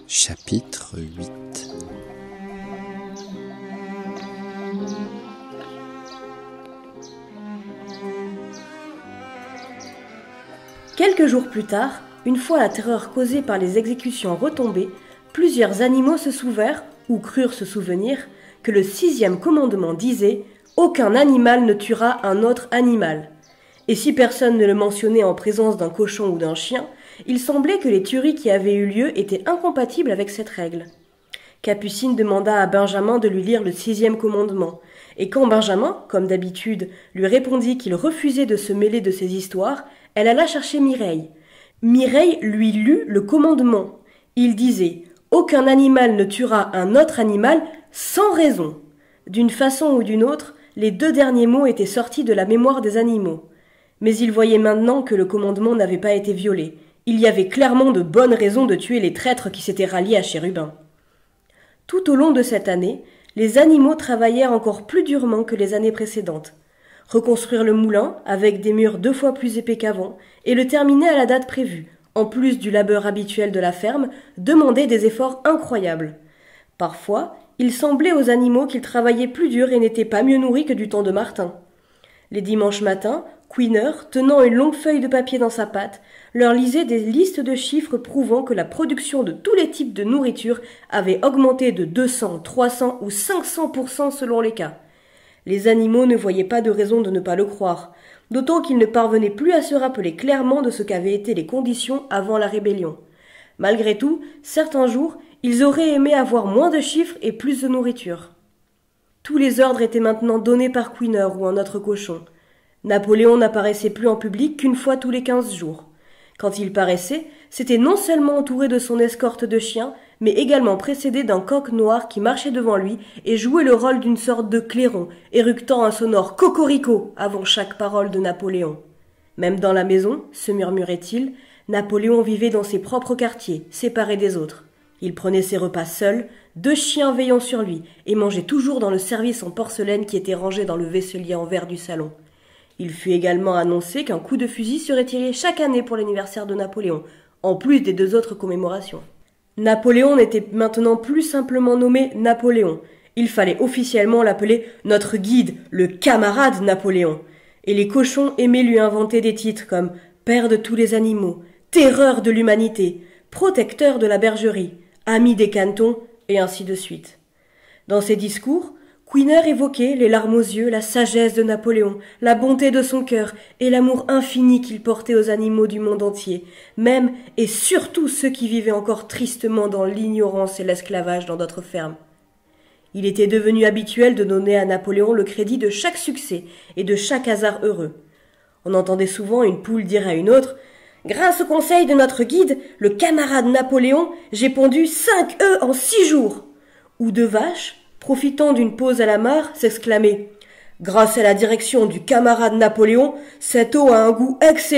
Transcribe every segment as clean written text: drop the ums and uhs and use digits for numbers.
Chapitre 8. Quelques jours plus tard, une fois la terreur causée par les exécutions retombée, plusieurs animaux se souvinrent, ou crurent se souvenir, que le 6e commandement disait « Aucun animal ne tuera un autre animal ». Et si personne ne le mentionnait en présence d'un cochon ou d'un chien, il semblait que les tueries qui avaient eu lieu étaient incompatibles avec cette règle. Capucine demanda à Benjamin de lui lire le 6e commandement, et quand Benjamin, comme d'habitude, lui répondit qu'il refusait de se mêler de ces histoires, elle alla chercher Mireille. Mireille lui lut le commandement. Il disait « Aucun animal ne tuera un autre animal sans raison ». D'une façon ou d'une autre, les 2 derniers mots étaient sortis de la mémoire des animaux. Mais il voyait maintenant que le commandement n'avait pas été violé. Il y avait clairement de bonnes raisons de tuer les traîtres qui s'étaient ralliés à Chérubin. Tout au long de cette année, les animaux travaillèrent encore plus durement que les années précédentes. Reconstruire le moulin, avec des murs 2 fois plus épais qu'avant, et le terminer à la date prévue, en plus du labeur habituel de la ferme, demandait des efforts incroyables. Parfois, il semblait aux animaux qu'ils travaillaient plus dur et n'étaient pas mieux nourris que du temps de Martin. Les dimanches matins, Queener, tenant une longue feuille de papier dans sa patte, leur lisait des listes de chiffres prouvant que la production de tous les types de nourriture avait augmenté de 200, 300 ou 500% selon les cas. Les animaux ne voyaient pas de raison de ne pas le croire, d'autant qu'ils ne parvenaient plus à se rappeler clairement de ce qu'avaient été les conditions avant la rébellion. Malgré tout, certains jours, ils auraient aimé avoir moins de chiffres et plus de nourriture. Tous les ordres étaient maintenant donnés par Queener ou un autre cochon. Napoléon n'apparaissait plus en public qu'une fois tous les 15 jours. Quand il paraissait, c'était non seulement entouré de son escorte de chiens, mais également précédé d'un coq noir qui marchait devant lui et jouait le rôle d'une sorte de clairon, éructant un sonore « cocorico » avant chaque parole de Napoléon. Même dans la maison, se murmurait-il, Napoléon vivait dans ses propres quartiers, séparé des autres. Il prenait ses repas seul, 2 chiens veillant sur lui, et mangeait toujours dans le service en porcelaine qui était rangé dans le vaisselier en verre du salon. Il fut également annoncé qu'un coup de fusil serait tiré chaque année pour l'anniversaire de Napoléon, en plus des 2 autres commémorations. Napoléon n'était maintenant plus simplement nommé Napoléon. Il fallait officiellement l'appeler notre guide, le camarade Napoléon. Et les cochons aimaient lui inventer des titres comme père de tous les animaux, terreur de l'humanité, protecteur de la bergerie, ami des cantons, et ainsi de suite. Dans ses discours, Queener évoquait, les larmes aux yeux, la sagesse de Napoléon, la bonté de son cœur et l'amour infini qu'il portait aux animaux du monde entier, même et surtout ceux qui vivaient encore tristement dans l'ignorance et l'esclavage dans d'autres fermes. Il était devenu habituel de donner à Napoléon le crédit de chaque succès et de chaque hasard heureux. On entendait souvent une poule dire à une autre « Grâce au conseil de notre guide, le camarade Napoléon, j'ai pondu 5 œufs en 6 jours !» Ou 2 vaches, profitant d'une pause à la mare, s'exclamait « Grâce à la direction du camarade Napoléon, cette eau a un goût excellent !»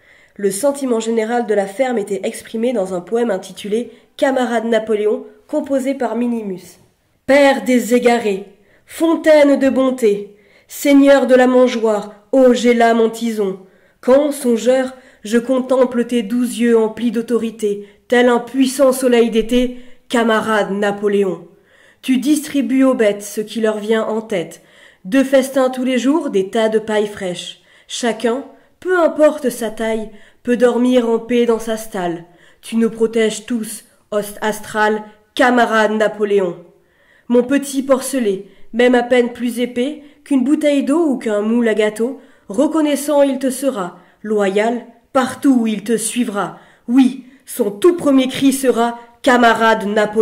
Le sentiment général de la ferme était exprimé dans un poème intitulé « Camarade Napoléon » composé par Minimus. « Père des égarés, fontaine de bonté, seigneur de la mangeoire, ô j'ai là mon tison, quand, songeur, je contemple tes 12 yeux emplis d'autorité, tel un puissant soleil d'été, camarade Napoléon. Tu distribues aux bêtes ce qui leur vient en tête, 2 festins tous les jours, des tas de paille fraîche. Chacun, peu importe sa taille, peut dormir en paix dans sa stalle. Tu nous protèges tous, host astral, camarade Napoléon. Mon petit porcelet, même à peine plus épais qu'une bouteille d'eau ou qu'un moule à gâteau, reconnaissant il te sera, loyal, partout où il te suivra. Oui, son tout premier cri sera « Camarade Napoléon ».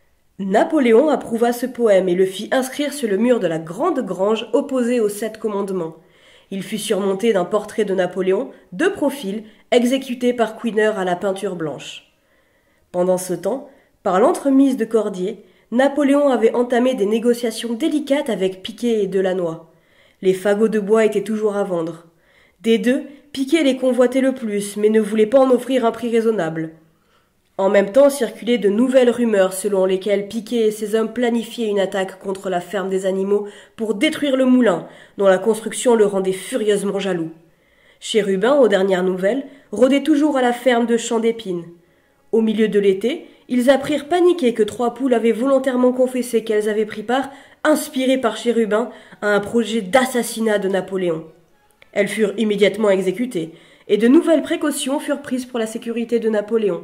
Napoléon approuva ce poème et le fit inscrire sur le mur de la grande grange opposée aux 7 commandements. Il fut surmonté d'un portrait de Napoléon, de profil, exécuté par Queener à la peinture blanche. Pendant ce temps, par l'entremise de Cordier, Napoléon avait entamé des négociations délicates avec Piquet et Delannoy. Les fagots de bois étaient toujours à vendre. Des 2, Piquet les convoitait le plus, mais ne voulait pas en offrir un prix raisonnable. En même temps circulaient de nouvelles rumeurs selon lesquelles Piquet et ses hommes planifiaient une attaque contre la ferme des animaux pour détruire le moulin, dont la construction le rendait furieusement jaloux. Chérubin, aux dernières nouvelles, rôdait toujours à la ferme de Champ d'Épine. Au milieu de l'été, ils apprirent paniqués que Trois Poules avait volontairement confessé qu'elles avaient pris part, inspirées par Chérubin, à un projet d'assassinat de Napoléon. Elles furent immédiatement exécutées, et de nouvelles précautions furent prises pour la sécurité de Napoléon.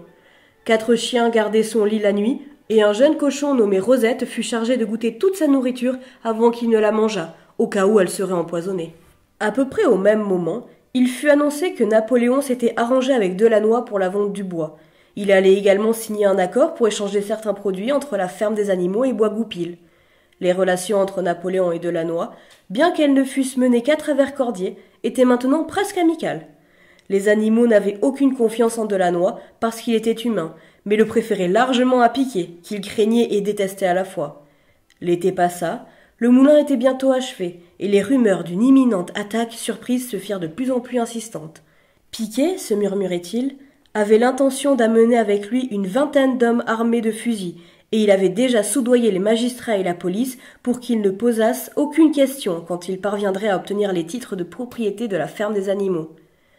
4 chiens gardaient son lit la nuit, et un jeune cochon nommé Rosette fut chargé de goûter toute sa nourriture avant qu'il ne la mangeât, au cas où elle serait empoisonnée. À peu près au même moment, il fut annoncé que Napoléon s'était arrangé avec Delannoy pour la vente du bois. Il allait également signer un accord pour échanger certains produits entre la ferme des animaux et Bois-Goupil. Les relations entre Napoléon et Delannoy, bien qu'elles ne fussent menées qu'à travers Cordier, étaient maintenant presque amicales. Les animaux n'avaient aucune confiance en Delannoy parce qu'il était humain, mais le préféraient largement à Piquet, qu'il craignait et détestait à la fois. L'été passa, le moulin était bientôt achevé, et les rumeurs d'une imminente attaque surprise se firent de plus en plus insistantes. Piquet, se murmurait-il, avait l'intention d'amener avec lui une 20aine d'hommes armés de fusils, et il avait déjà soudoyé les magistrats et la police pour qu'ils ne posassent aucune question quand il parviendrait à obtenir les titres de propriété de la ferme des animaux.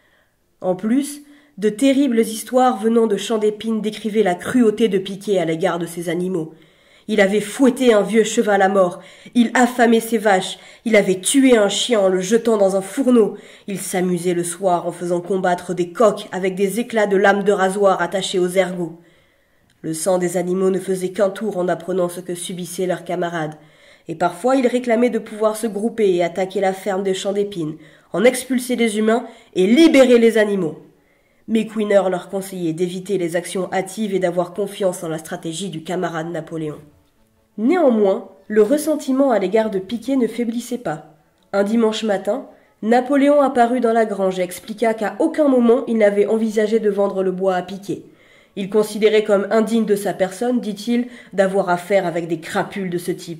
En plus, de terribles histoires venant de Champ d'Épine décrivaient la cruauté de Piquet à l'égard de ces animaux. Il avait fouetté un vieux cheval à mort, il affamait ses vaches, il avait tué un chien en le jetant dans un fourneau, il s'amusait le soir en faisant combattre des coqs avec des éclats de lames de rasoir attachés aux ergots. Le sang des animaux ne faisait qu'un tour en apprenant ce que subissaient leurs camarades, et parfois il réclamait de pouvoir se grouper et attaquer la ferme des Champs d'Épine, en expulser les humains et libérer les animaux. Mais Queener leur conseillait d'éviter les actions hâtives et d'avoir confiance en la stratégie du camarade Napoléon. Néanmoins, le ressentiment à l'égard de Piquet ne faiblissait pas. Un dimanche matin, Napoléon apparut dans la grange et expliqua qu'à aucun moment il n'avait envisagé de vendre le bois à Piquet. Il considérait comme indigne de sa personne, dit-il, d'avoir affaire avec des crapules de ce type.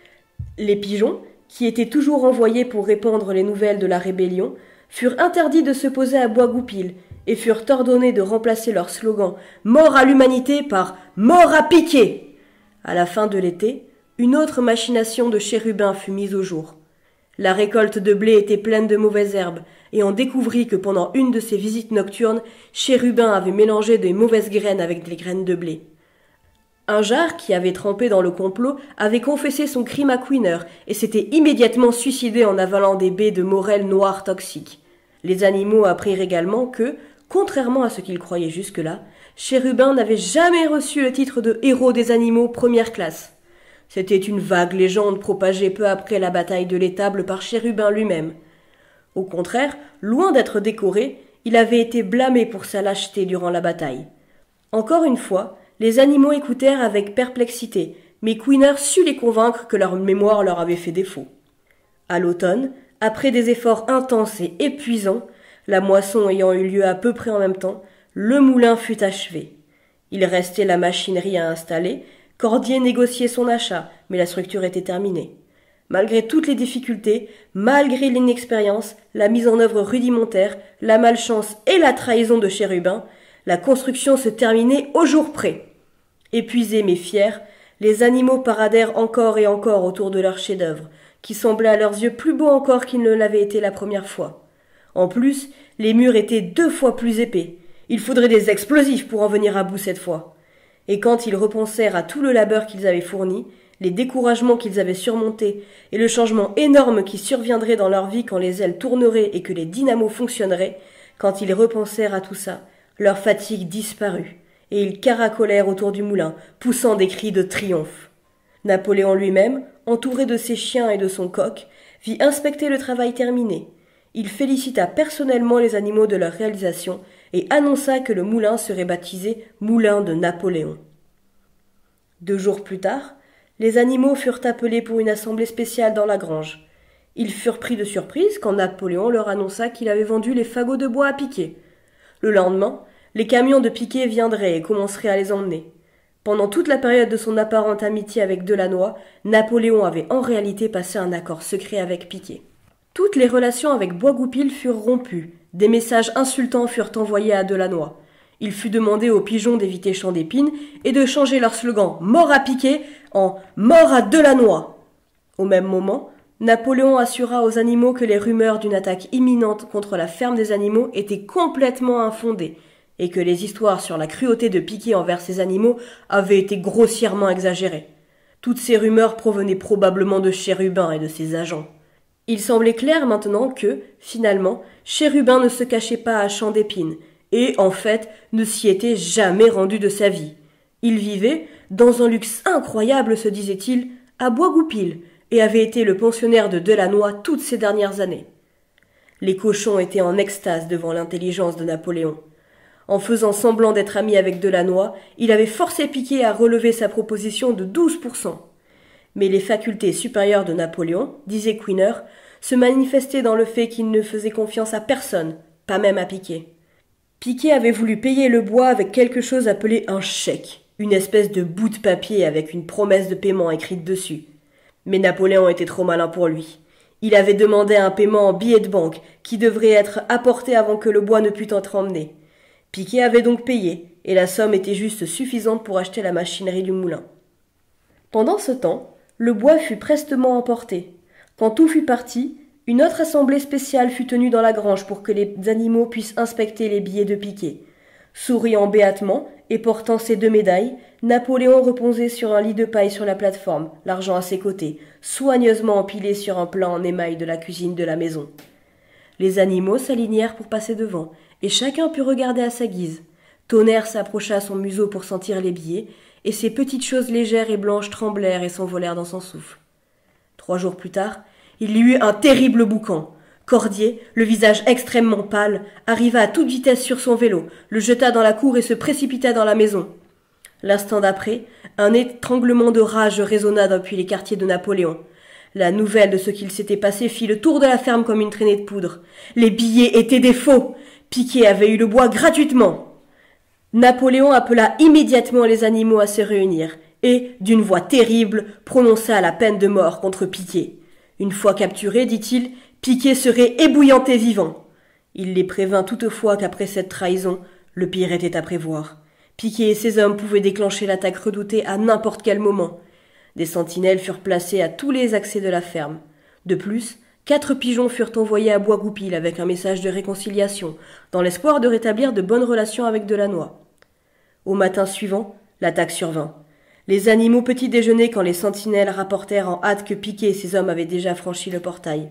Les pigeons, qui étaient toujours envoyés pour répandre les nouvelles de la rébellion, furent interdits de se poser à Bois-Goupil et furent ordonnés de remplacer leur slogan « Mort à l'humanité » par « Mort à Piquet ». À la fin de l'été, une autre machination de Chérubin fut mise au jour. La récolte de blé était pleine de mauvaises herbes, et on découvrit que pendant une de ses visites nocturnes, Chérubin avait mélangé des mauvaises graines avec des graines de blé. Un Jard, qui avait trempé dans le complot, avait confessé son crime à Queener et s'était immédiatement suicidé en avalant des baies de morel noires toxiques. Les animaux apprirent également que, contrairement à ce qu'ils croyaient jusque-là, Chérubin n'avait jamais reçu le titre de héros des animaux première classe. C'était une vague légende propagée peu après la bataille de l'Étable par Chérubin lui-même. Au contraire, loin d'être décoré, il avait été blâmé pour sa lâcheté durant la bataille. Encore une fois, les animaux écoutèrent avec perplexité, mais Queener sut les convaincre que leur mémoire leur avait fait défaut. À l'automne, après des efforts intenses et épuisants, la moisson ayant eu lieu à peu près en même temps, le moulin fut achevé. Il restait la machinerie à installer, Cordier négociait son achat, mais la structure était terminée. Malgré toutes les difficultés, malgré l'inexpérience, la mise en œuvre rudimentaire, la malchance et la trahison de Chérubin, la construction se terminait au jour près. Épuisés mais fiers, les animaux paradèrent encore et encore autour de leur chef-d'œuvre, qui semblait à leurs yeux plus beau encore qu'il ne l'avait été la première fois. En plus, les murs étaient 2 fois plus épais. Il faudrait des explosifs pour en venir à bout cette fois. Et quand ils repensèrent à tout le labeur qu'ils avaient fourni, les découragements qu'ils avaient surmontés et le changement énorme qui surviendrait dans leur vie quand les ailes tourneraient et que les dynamos fonctionneraient, quand ils repensèrent à tout ça, leur fatigue disparut, et ils caracolèrent autour du moulin, poussant des cris de triomphe. Napoléon lui-même, entouré de ses chiens et de son coq, vit inspecter le travail terminé. Il félicita personnellement les animaux de leur réalisation et annonça que le moulin serait baptisé « Moulin de Napoléon ». 2 jours plus tard, les animaux furent appelés pour une assemblée spéciale dans la grange. Ils furent pris de surprise quand Napoléon leur annonça qu'il avait vendu les fagots de bois à Piquet. Le lendemain, les camions de Piquet viendraient et commenceraient à les emmener. Pendant toute la période de son apparente amitié avec Delannoy, Napoléon avait en réalité passé un accord secret avec Piquet. Toutes les relations avec Bois-Goupil furent rompues, des messages insultants furent envoyés à Delannoy. Il fut demandé aux pigeons d'éviter Champ d'Épine et de changer leur slogan « Mort à Piquet » en « Mort à Delannoy ». Au même moment, Napoléon assura aux animaux que les rumeurs d'une attaque imminente contre la ferme des animaux étaient complètement infondées, et que les histoires sur la cruauté de Piquet envers ces animaux avaient été grossièrement exagérées. Toutes ces rumeurs provenaient probablement de Chérubin et de ses agents. Il semblait clair maintenant que, finalement, Chérubin ne se cachait pas à Champ d'Épines, et, en fait, ne s'y était jamais rendu de sa vie. Il vivait, dans un luxe incroyable, se disait-il, à Bois-Goupil, et avait été le pensionnaire de Delannoy toutes ces dernières années. Les cochons étaient en extase devant l'intelligence de Napoléon. En faisant semblant d'être ami avec Delannoy, il avait forcé Piquet à relever sa proposition de 12%. Mais les facultés supérieures de Napoléon, disait Queener, se manifestaient dans le fait qu'il ne faisait confiance à personne, pas même à Piquet. Piquet avait voulu payer le bois avec quelque chose appelé un chèque, une espèce de bout de papier avec une promesse de paiement écrite dessus. Mais Napoléon était trop malin pour lui. Il avait demandé un paiement en billets de banque qui devrait être apporté avant que le bois ne pût être emmené. Piquet avait donc payé, et la somme était juste suffisante pour acheter la machinerie du moulin. Pendant ce temps, le bois fut prestement emporté. Quand tout fut parti, une autre assemblée spéciale fut tenue dans la grange pour que les animaux puissent inspecter les billets de Piquet. Souriant béatement et portant ses 2 médailles, Napoléon reposait sur un lit de paille sur la plateforme, l'argent à ses côtés, soigneusement empilé sur un plat en émail de la cuisine de la maison. Les animaux s'alignèrent pour passer devant, et chacun put regarder à sa guise. Tonnerre s'approcha à son museau pour sentir les billets, et ces petites choses légères et blanches tremblèrent et s'envolèrent dans son souffle. 3 jours plus tard, il y eut un terrible boucan. Cordier, le visage extrêmement pâle, arriva à toute vitesse sur son vélo, le jeta dans la cour et se précipita dans la maison. L'instant d'après, un étranglement de rage résonna depuis les quartiers de Napoléon. La nouvelle de ce qu'il s'était passé fit le tour de la ferme comme une traînée de poudre. Les billets étaient des faux. Piquet avait eu le bois gratuitement. Napoléon appela immédiatement les animaux à se réunir et, d'une voix terrible, prononça la peine de mort contre Piquet. Une fois capturé, dit-il, Piquet serait ébouillanté vivant. Il les prévint toutefois qu'après cette trahison, le pire était à prévoir. Piquet et ses hommes pouvaient déclencher l'attaque redoutée à n'importe quel moment. Des sentinelles furent placées à tous les accès de la ferme. De plus, 4 pigeons furent envoyés à Bois-Goupil avec un message de réconciliation, dans l'espoir de rétablir de bonnes relations avec Delannoy. Au matin suivant, l'attaque survint. Les animaux petit déjeunaient quand les sentinelles rapportèrent en hâte que Piquet et ses hommes avaient déjà franchi le portail.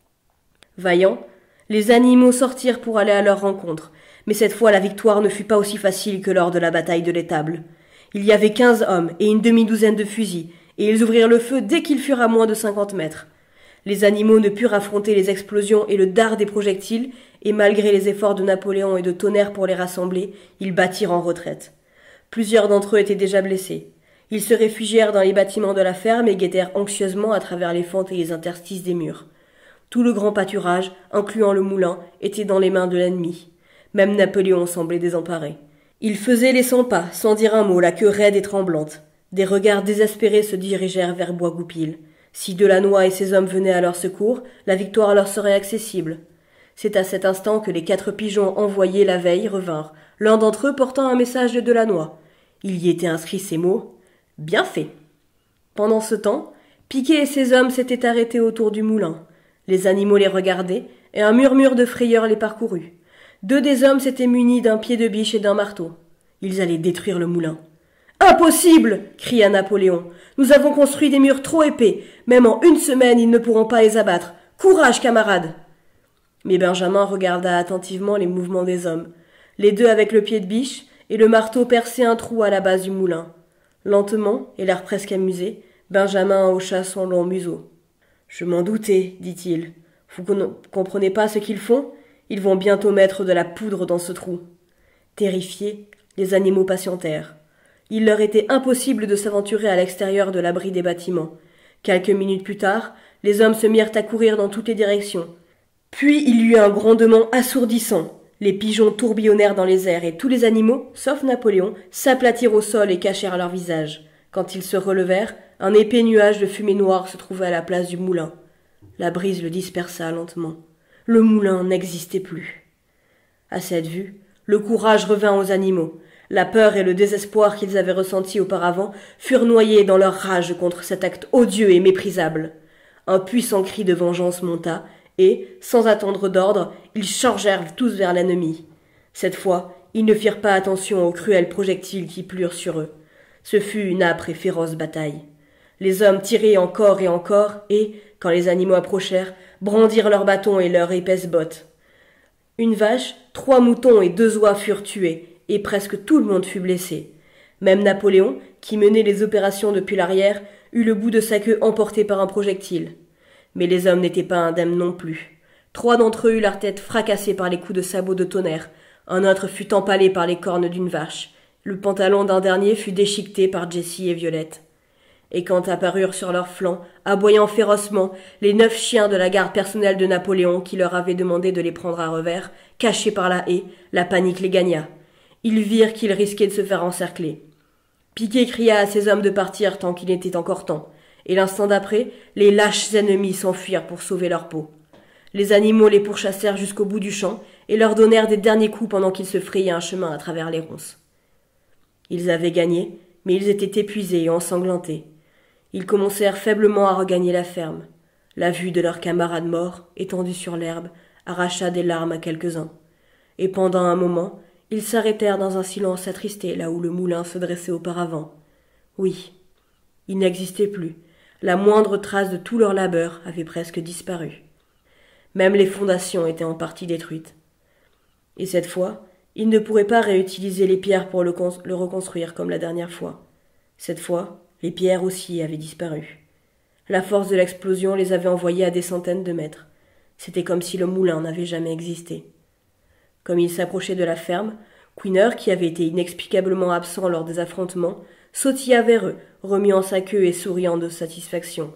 Vaillants, les animaux sortirent pour aller à leur rencontre, mais cette fois la victoire ne fut pas aussi facile que lors de la bataille de l'étable. Il y avait 15 hommes et une demi-douzaine de fusils, et ils ouvrirent le feu dès qu'ils furent à moins de 50 mètres. Les animaux ne purent affronter les explosions et le dard des projectiles, et malgré les efforts de Napoléon et de Tonnerre pour les rassembler, ils battirent en retraite. Plusieurs d'entre eux étaient déjà blessés. Ils se réfugièrent dans les bâtiments de la ferme et guettèrent anxieusement à travers les fentes et les interstices des murs. Tout le grand pâturage, incluant le moulin, était dans les mains de l'ennemi. Même Napoléon semblait désemparé. Il faisait les 100 pas, sans dire un mot, la queue raide et tremblante. Des regards désespérés se dirigèrent vers Bois-Goupil. Si Delannoy et ses hommes venaient à leur secours, la victoire leur serait accessible. C'est à cet instant que les 4 pigeons envoyés la veille revinrent, l'un d'entre eux portant un message de Delannoy. Il y était inscrit ces mots « Bien fait ». Pendant ce temps, Piquet et ses hommes s'étaient arrêtés autour du moulin. Les animaux les regardaient, et un murmure de frayeur les parcourut. 2 des hommes s'étaient munis d'un pied de biche et d'un marteau. Ils allaient détruire le moulin. « Impossible !» cria Napoléon. « Nous avons construit des murs trop épais. Même en 1 semaine, ils ne pourront pas les abattre. Courage, camarades !» Mais Benjamin regarda attentivement les mouvements des hommes. Les 2 avec le pied de biche, et le marteau perçait un trou à la base du moulin. Lentement, et l'air presque amusé, Benjamin hocha son long museau. « Je m'en doutais, dit-il. Vous ne comprenez pas ce qu'ils font ? Ils vont bientôt mettre de la poudre dans ce trou. » Terrifiés, les animaux patientèrent. Il leur était impossible de s'aventurer à l'extérieur de l'abri des bâtiments. Quelques minutes plus tard, les hommes se mirent à courir dans toutes les directions. Puis il y eut un grondement assourdissant. Les pigeons tourbillonnèrent dans les airs et tous les animaux, sauf Napoléon, s'aplatirent au sol et cachèrent leur visage. Quand ils se relevèrent, un épais nuage de fumée noire se trouvait à la place du moulin. La brise le dispersa lentement. Le moulin n'existait plus. À cette vue, le courage revint aux animaux. La peur et le désespoir qu'ils avaient ressentis auparavant furent noyés dans leur rage contre cet acte odieux et méprisable. Un puissant cri de vengeance monta, et, sans attendre d'ordre, ils chargèrent tous vers l'ennemi. Cette fois, ils ne firent pas attention aux cruels projectiles qui plurent sur eux. Ce fut une âpre et féroce bataille. Les hommes tiraient encore et, quand les animaux approchèrent, brandirent leurs bâtons et leurs épaisses bottes. Une vache, 3 moutons et 2 oies furent tués, et presque tout le monde fut blessé. Même Napoléon, qui menait les opérations depuis l'arrière, eut le bout de sa queue emporté par un projectile. Mais les hommes n'étaient pas indemnes non plus. 3 d'entre eux eurent leur tête fracassée par les coups de sabot de Tonnerre. Un autre fut empalé par les cornes d'une vache. Le pantalon d'un dernier fut déchiqueté par Jessie et Violette. Et quand apparurent sur leurs flancs, aboyant férocement, les 9 chiens de la garde personnelle de Napoléon qui leur avaient demandé de les prendre à revers, cachés par la haie, la panique les gagna. Ils virent qu'ils risquaient de se faire encercler. Piquet cria à ses hommes de partir tant qu'il était encore temps, et l'instant d'après, les lâches ennemis s'enfuirent pour sauver leur peau. Les animaux les pourchassèrent jusqu'au bout du champ et leur donnèrent des derniers coups pendant qu'ils se frayaient un chemin à travers les ronces. Ils avaient gagné, mais ils étaient épuisés et ensanglantés. Ils commencèrent faiblement à regagner la ferme. La vue de leurs camarades morts, étendus sur l'herbe, arracha des larmes à quelques-uns. Et pendant un moment, ils s'arrêtèrent dans un silence attristé là où le moulin se dressait auparavant. Oui, il n'existait plus. La moindre trace de tout leur labeur avait presque disparu. Même les fondations étaient en partie détruites. Et cette fois, ils ne pourraient pas réutiliser les pierres pour le reconstruire comme la dernière fois. Cette fois, les pierres aussi avaient disparu. La force de l'explosion les avait envoyés à des centaines de mètres. C'était comme si le moulin n'avait jamais existé. Comme ils s'approchaient de la ferme, Queener, qui avait été inexplicablement absent lors des affrontements, sautilla vers eux, remuant sa queue et souriant de satisfaction.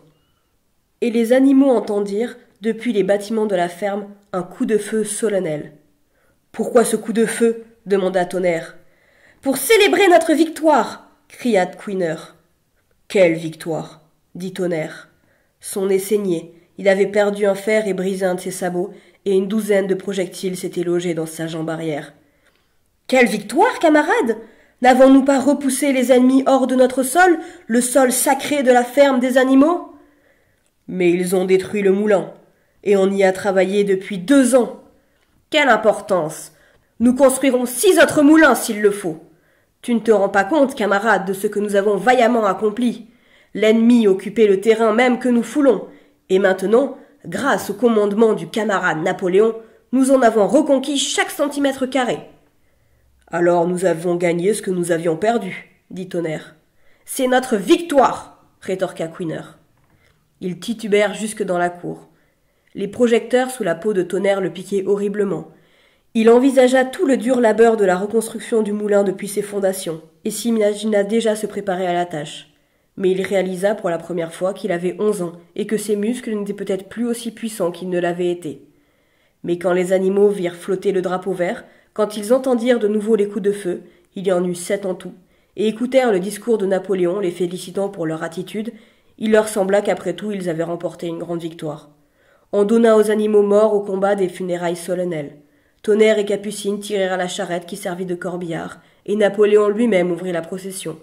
Et les animaux entendirent, depuis les bâtiments de la ferme, un coup de feu solennel. « Pourquoi ce coup de feu » demanda Tonnerre. « Pour célébrer notre victoire » cria Queener. « Quelle victoire » dit Tonnerre. Son nez saignait, il avait perdu un fer et brisé un de ses sabots, et une douzaine de projectiles s'étaient logés dans sa jambe arrière. « Quelle victoire, camarades ! N'avons-nous pas repoussé les ennemis hors de notre sol, le sol sacré de la ferme des animaux ?»« Mais ils ont détruit le moulin, et on y a travaillé depuis 2 ans. Quelle importance! Nous construirons 6 autres moulins s'il le faut. Tu ne te rends pas compte, camarade, de ce que nous avons vaillamment accompli. L'ennemi occupait le terrain même que nous foulons, et maintenant, grâce au commandement du camarade Napoléon, nous en avons reconquis chaque centimètre carré. »« Alors nous avons gagné ce que nous avions perdu, » dit Tonnerre. « C'est notre victoire, » rétorqua Queener. Ils titubèrent jusque dans la cour. Les projecteurs sous la peau de Tonnerre le piquaient horriblement. Il envisagea tout le dur labeur de la reconstruction du moulin depuis ses fondations, et s'imagina déjà se préparer à la tâche. Mais il réalisa pour la première fois qu'il avait 11 ans, et que ses muscles n'étaient peut-être plus aussi puissants qu'ils ne l'avaient été. Mais quand les animaux virent flotter le drapeau vert, quand ils entendirent de nouveau les coups de feu, il y en eut 7 en tout, et écoutèrent le discours de Napoléon les félicitant pour leur attitude, il leur sembla qu'après tout ils avaient remporté une grande victoire. On donna aux animaux morts au combat des funérailles solennelles. Tonnerre et Capucine tirèrent à la charrette qui servit de corbillard, et Napoléon lui-même ouvrit la procession.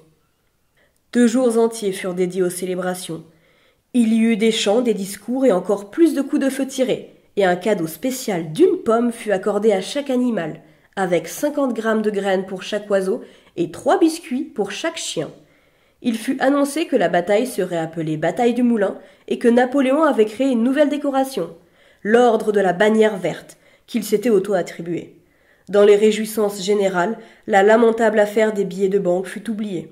2 jours entiers furent dédiés aux célébrations. Il y eut des chants, des discours et encore plus de coups de feu tirés, et un cadeau spécial d'1 pomme fut accordé à chaque animal, avec 50 grammes de graines pour chaque oiseau et 3 biscuits pour chaque chien. Il fut annoncé que la bataille serait appelée bataille du Moulin et que Napoléon avait créé une nouvelle décoration, l'ordre de la bannière verte, qu'il s'était auto-attribué. Dans les réjouissances générales, la lamentable affaire des billets de banque fut oubliée.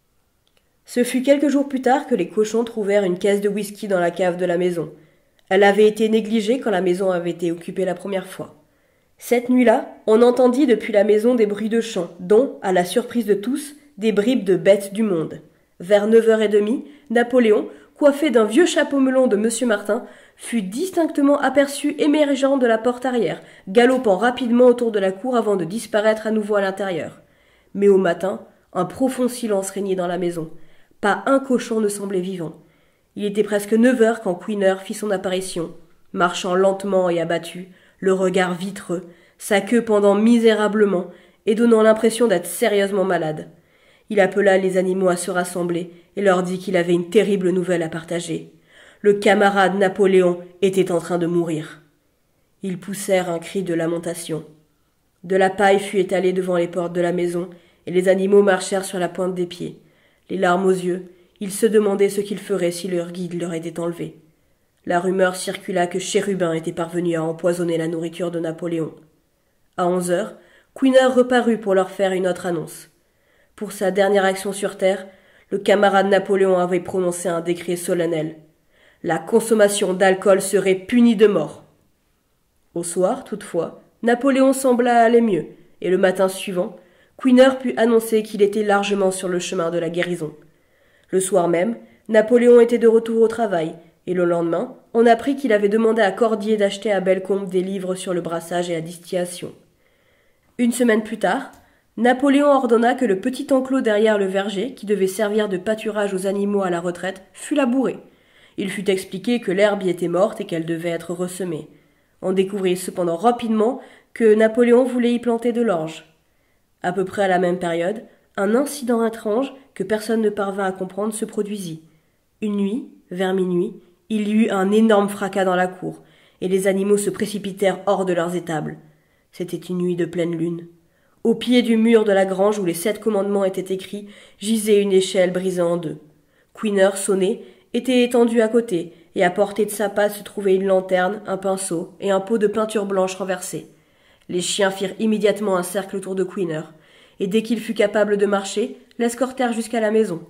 Ce fut quelques jours plus tard que les cochons trouvèrent une caisse de whisky dans la cave de la maison. Elle avait été négligée quand la maison avait été occupée la première fois. Cette nuit-là, on entendit depuis la maison des bruits de chants, dont, à la surprise de tous, des bribes de bêtes du monde. Vers 9h30, Napoléon, coiffé d'un vieux chapeau melon de M. Martin, fut distinctement aperçu émergeant de la porte arrière, galopant rapidement autour de la cour avant de disparaître à nouveau à l'intérieur. Mais au matin, un profond silence régnait dans la maison. Pas un cochon ne semblait vivant. Il était presque 9h quand Queener fit son apparition, marchant lentement et abattu, le regard vitreux, sa queue pendant misérablement et donnant l'impression d'être sérieusement malade. Il appela les animaux à se rassembler et leur dit qu'il avait une terrible nouvelle à partager. Le camarade Napoléon était en train de mourir. Ils poussèrent un cri de lamentation. De la paille fut étalée devant les portes de la maison, et les animaux marchèrent sur la pointe des pieds. Les larmes aux yeux, ils se demandaient ce qu'ils feraient si leur guide leur était enlevé. La rumeur circula que Chérubin était parvenu à empoisonner la nourriture de Napoléon. À 11 heures, Queener reparut pour leur faire une autre annonce. Pour sa dernière action sur terre, le camarade Napoléon avait prononcé un décret solennel. La consommation d'alcool serait punie de mort. Au soir, toutefois, Napoléon sembla aller mieux, et le matin suivant, Queener put annoncer qu'il était largement sur le chemin de la guérison. Le soir même, Napoléon était de retour au travail, et le lendemain, on apprit qu'il avait demandé à Cordier d'acheter à Bellecombe des livres sur le brassage et la distillation. Une semaine plus tard, Napoléon ordonna que le petit enclos derrière le verger, qui devait servir de pâturage aux animaux à la retraite, fût labouré. Il fut expliqué que l'herbe y était morte et qu'elle devait être ressemée. On découvrit cependant rapidement que Napoléon voulait y planter de l'orge. À peu près à la même période, un incident étrange que personne ne parvint à comprendre se produisit. Une nuit, vers minuit, il y eut un énorme fracas dans la cour, et les animaux se précipitèrent hors de leurs étables. C'était une nuit de pleine lune. Au pied du mur de la grange où les 7 commandements étaient écrits, gisait une échelle brisée en deux. Queener, sonné, était étendu à côté, et à portée de sa patte se trouvaient une lanterne, un pinceau et un pot de peinture blanche renversé. Les chiens firent immédiatement un cercle autour de Queener, et dès qu'il fut capable de marcher, l'escortèrent jusqu'à la maison.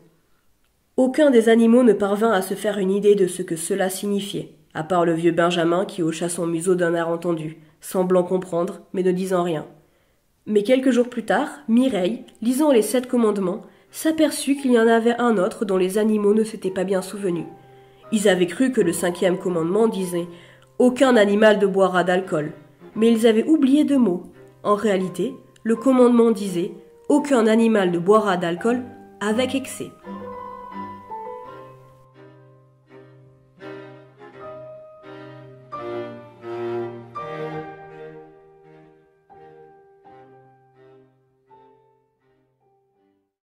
Aucun des animaux ne parvint à se faire une idée de ce que cela signifiait, à part le vieux Benjamin qui hocha son museau d'un air entendu, semblant comprendre, mais ne disant rien. Mais quelques jours plus tard, Mireille, lisant les 7 commandements, s'aperçut qu'il y en avait un autre dont les animaux ne s'étaient pas bien souvenus. Ils avaient cru que le 5e commandement disait « Aucun animal ne boira d'alcool », mais ils avaient oublié 2 mots. En réalité, le commandement disait « Aucun animal ne boira d'alcool avec excès ».